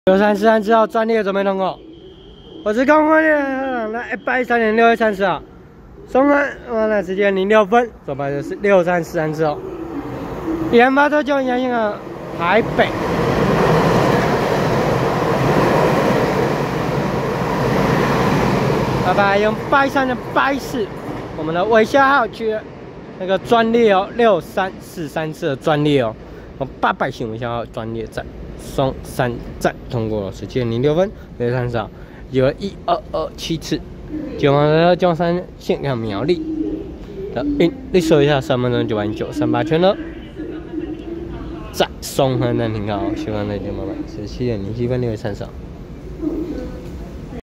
634之后专利准备通过。我是公会的来113.630啊，松安完了时间06分，走牌的是634之后。研发特就阳性啊，台北。拜拜，用83的84，我们的尾下号区那个专利哦，6343次的专利哦，我800型尾下号专利站松山站通过了，时间06分630，有了1227次，9万的中山县向苗栗的你说一下3分钟90938圈了，在松山站停靠，喜欢的就慢慢17点07分630。